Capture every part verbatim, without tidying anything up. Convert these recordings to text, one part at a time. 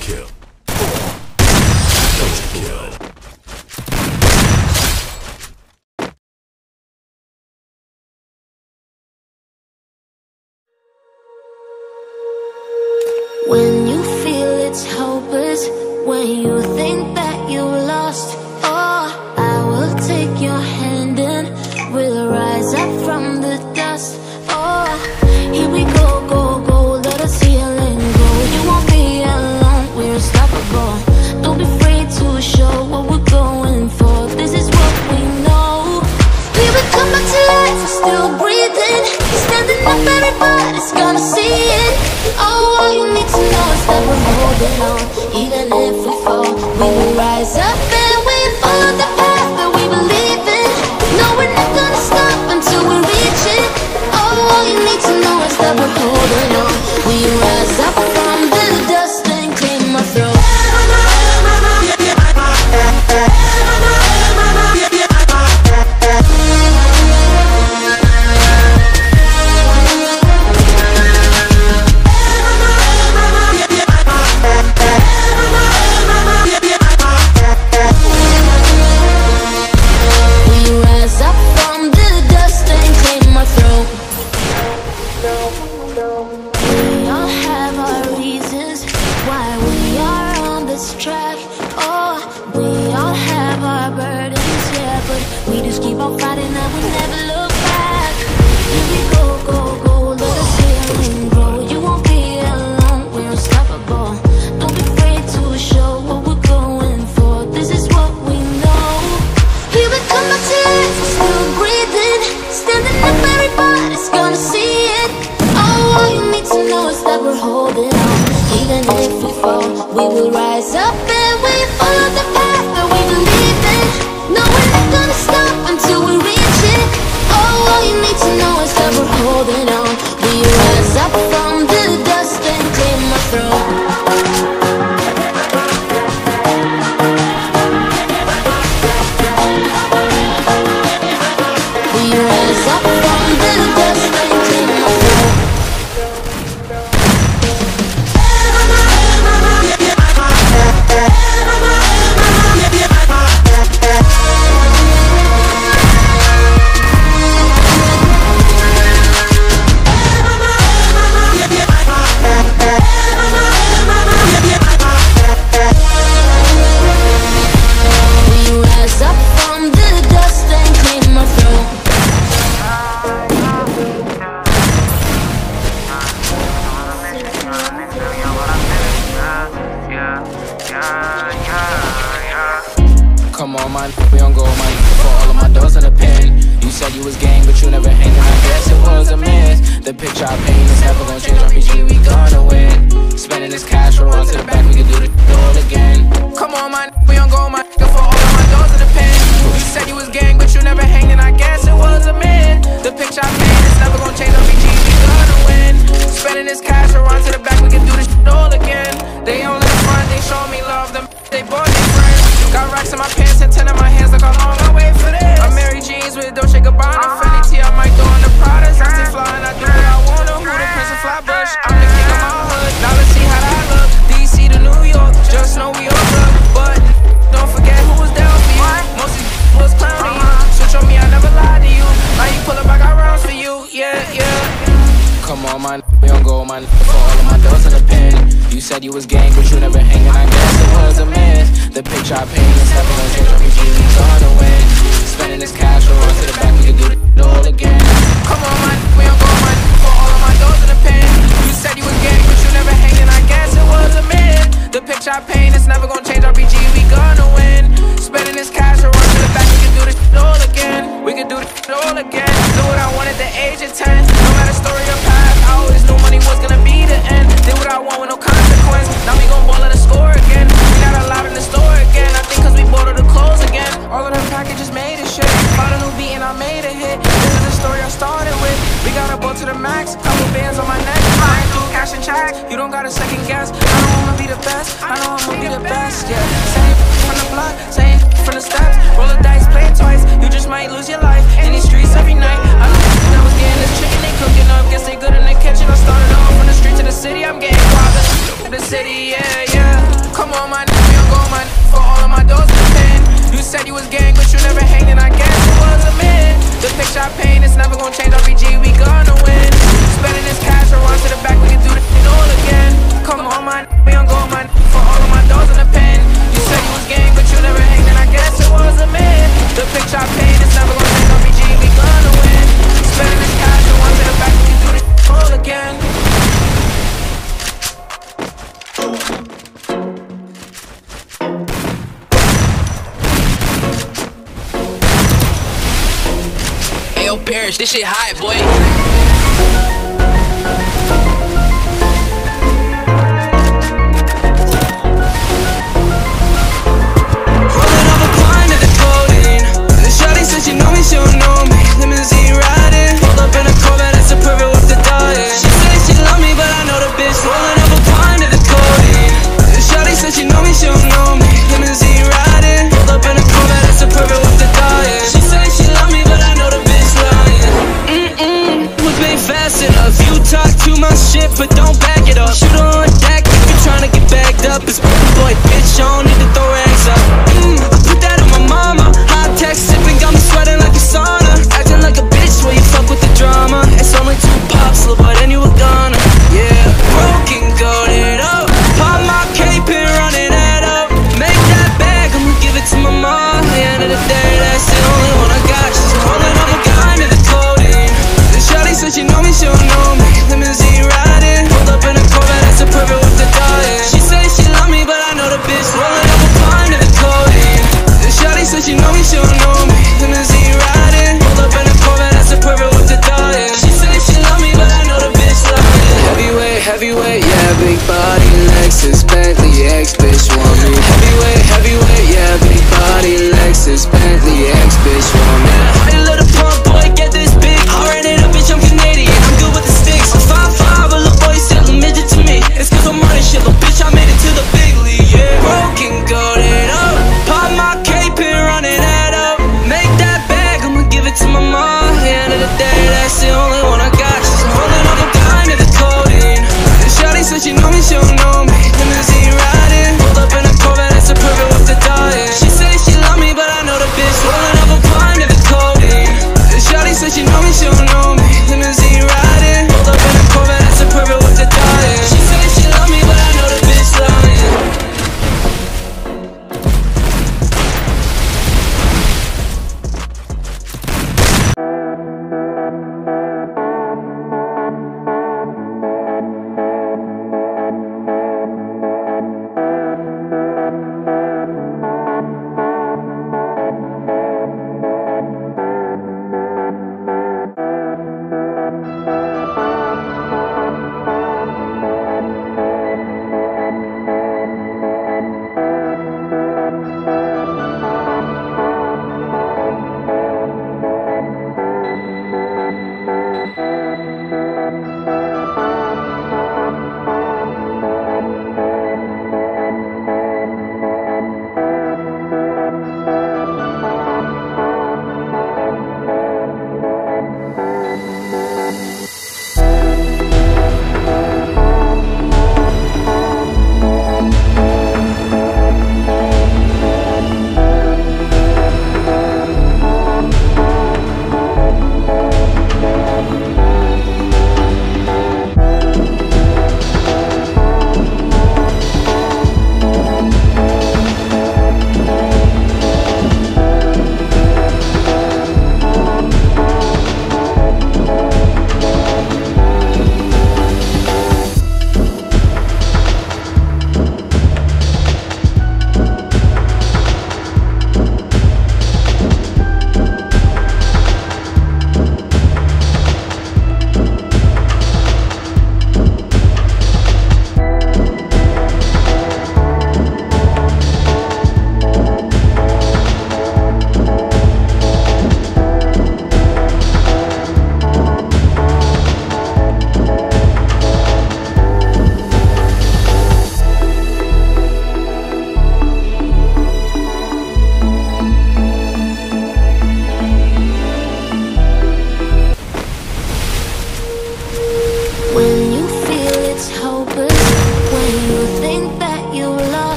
kill. First kill. When you feel it's hopeless, when you think that you lost, oh, I will take your hand and we'll rise up from the dust. Oh, here we go, go, go, let us heal and grow. You won't be alone, we're unstoppable. Don't be afraid to show what we're going for. This is what we know. We will come back to life, we're still breathing. Standing up, everybody's gonna see it. Oh, all you need to know is that we're holding on. Even if we fall, we will rise up and we follow the path that we believe in. No, we're not gonna stop until we reach it. Oh, all you need to know is that we're holding on. We rise up from the dust and clean my throat. Come on, man, we don't go, man. For all of my doors in the pin. You said you was gang, but you never hanged, and I guess it was a miss. The picture I paint is never gonna change. R P G, we gonna win. Spending this cash, we're on to the back, we can do the all again. Come on, man, we don't go, man. For all of my doors in the pin. You said you was gang, but you never hanged, and I guess it was a miss. The picture I paint is never gonna change. R P G, we gonna win. Spending this cash, we're on to the back, we can do this all again. They on the front, they show me love, them they bought their friends. Got racks in my pants and ten in my hands, look how long I wait for this. I'm Mary Jeans with Dolce Gabbana, Fendi T, I might throw in the Prada. I stay flying, I do what I wanna. Who the Prince of Flatbush? I'm the king of my hood. Now let's see how that look. D C to New York, just know we all good. But don't forget who was down for you. Most of you was clowning you. Switch on me, I never lied to you. Now you pull up, I got rounds for you. Yeah, yeah. Come on, man, we don't go, man. For all of my doors in the pin. You said you was gang, but you never hang, and I guess it was a miss. The picture I paint is never gonna change. R P G, we gonna win. Spending this cash, we're on to the back, we can do it all again. Come on, man, we don't go, man. For all of my doors in the pin. You said you was gang, but you never hang, and I guess it was a miss. The picture I paint is never gonna change. R P G, we gonna win. Spending this cash, we're on to the back, we can do this all again. We can do this all again. Do what I want at the age of ten. No matter story or path, I always knew money was gonna be the end. Did what I want with no consequence. Now we gon' ball at the score again. We not allowed in the store again. I think cause we bought all the clothes again. All of them packages made it shit. Found a new beat and I made a hit. This is the story I started with. We got a boat to the max. Couple bands on my neck. I ain't through cash and checks. You don't gotta second guess. I know I'ma be the best. I know I'ma be the best. Yeah. Same from the block. Same from the steps. Roll the dice, play it twice. You just might lose your life in these streets every night. I know I was getting this chicken they cooking up. Guess they good in the kitchen. I started off from the street to the city. I'm getting caught in the city. Yeah, yeah. Come on, my nigga, we on go, my nigga, for all of my doors in the pen. You said you was gang, but you never hanged, and I guess it was a man. The picture I paint, it's never gonna change. R P G, we gonna win. Spending this cash, or run to the back, we can do this shit all again. Come on, my nigga, we on go, my nigga, for all of my doors in the pen. You said you was gang, but you never hanged, and I guess it was a man. The picture I paint, it's never gonna change. R P G, we gonna win. Spending this cash, or run to the back, we can do this shit all again. Ayo, Parrish, this shit hot, boy. Rolling up a pint of the codeine. The shawty said she know me, she don't know me. Limousine riding, pulled up in a Corvette, that's a perfect with the diet. She said she love me, but I know the bitch. Rolling up a pint of the codeine. The shawty said she know me, she don't know me. Limousine riding, pulled up in a Corvette, that's a perfect with the diet. She said she love me, but I know the bitch lying. Mm-mm, was made fast enough. You talk too much shit, but don't back it up. Shoot on deck if you tryna get bagged up. It's boy, bitch, I don't need to throw rags up. Mm, I put that on my mama. High tech sipping, got me sweating like a sauna. Acting like a bitch while you fuck with the drama. It's only two pops, little boy, then you were gonna. Yeah, broken, goated up. Pop my cape and run it head up. Make that bag, I'ma give it to my mom. At the end of the day, that's the only one I got. She's rolling up a kind of the codeine. The shawty said she know me, she don't know me. Limousine riding, pulled up in a Corvette, that's a perfect with the diet. She said she love me, but I know the bitch. Rolling up a pint of the codeine. The shawty said she know me, she don't know me. Limousine riding, pulled up in a Corvette, that's a perfect with the diet. She said she love me, but I know the bitch lying. Heavyweight, heavyweight, yeah, big body, Lexus, Bentley, X bitch want me. Heavyweight, heavyweight, yeah, big body, Lexus, Bentley, X bitch want me. How you little pump boy get this big? I ran it up, bitch, I'm Canadian, I'm good with the sticks. I'm five five, a little boy still a midget to me. It's cause I'm running shit, little bitch, I made it to the big league, yeah. Broken, goated up, pop my cape and run it head up. Make that bag, I'ma give it to my mom. At the end of the day, that's the only one I got. She's holding up a kind of the codeine. The shawty said she know me, she don't know me. Limousine riding, pulled up in a Corvette, that's a perfect with the diet. She said she love me, but I know the bitch. Rolling up a pint of the codeine. The shawty said she know me, she don't know me. Limousine riding, pulled up in a Corvette, that's a perfect with the diet. She said she love me, but I know the bitch lying.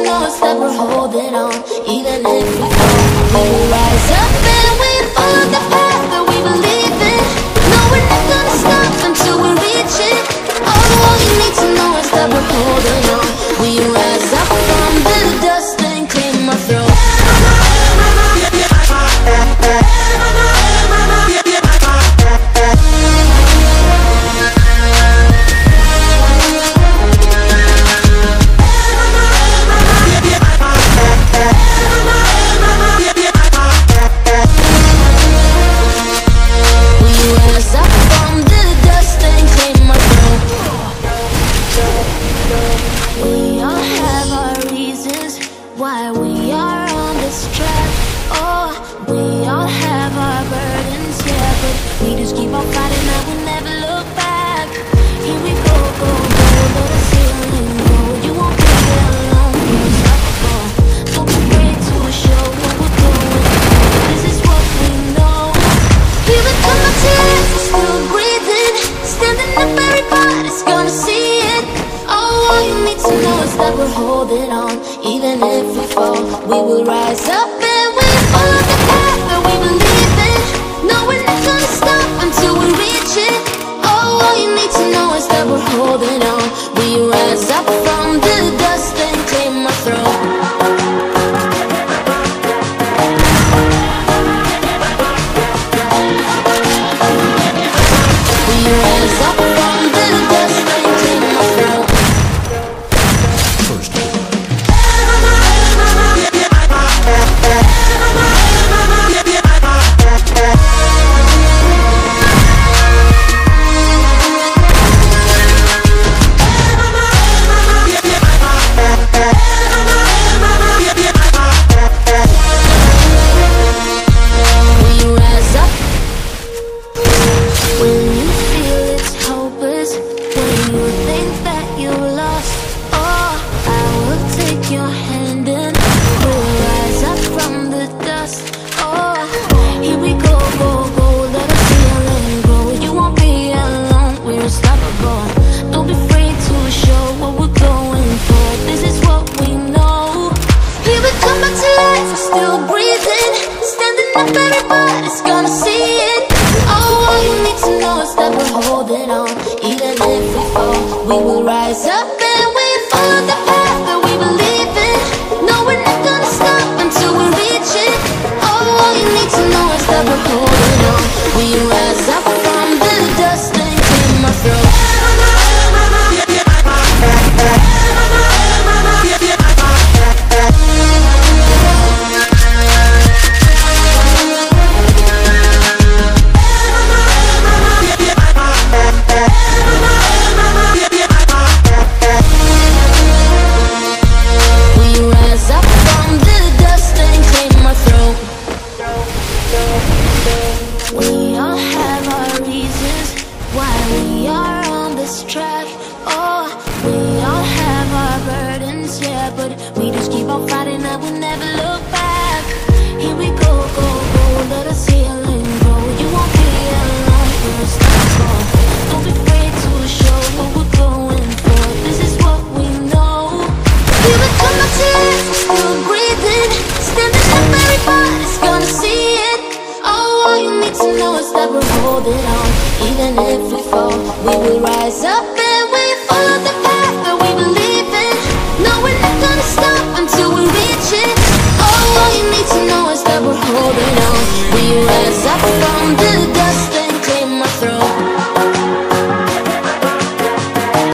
know is that we're holding on. Even if we fall, we will rise up and we follow the path that we believe in. No, we're not gonna stop until we reach it. Oh, all you need to know is that we're holding on. We rise up from the dust and clear my throat. Why we are on this track. Oh, we all have our burdens, yeah, but we just keep on fighting and we never look back. Here we go, go, go, let us heal and go. You won't be alone, you're unstoppable. Don't be afraid to show what we're going for. This is what we know. We will come up to life, we're still breathing. Standing up, everybody's gonna see it. Oh, all you need to know is that we're holding on. Even if we fall, we will rise up and we follow the path that we believe in. No, we're not gonna stop until we reach it. Oh, all you need to know is that we're holding on. We rise up from the dust and clear my throat. We rise up from the dust and clear my throat. Everybody's gonna see it. Oh, all you need to know is that we're holding on. Even if we fall, we will rise up and we follow the path that we believe in. No, we're not gonna stop until we reach it. Oh, all you need to know is that we're holding on. We rise up from the dust and clear my throat. We all have our reasons why we are on this track. Oh, we all have our burdens, yeah, but we just keep on fighting and we never look back. Here we go, go, go, let us heal and grow. You won't be alone, you're unstoppable. Don't be afraid to show what we're going for. This is what we know. We will come up to life, we're still breathing. Standing up, everybody's gonna see it. All you need to know is that we're holding on. Even if we fall, we will rise up.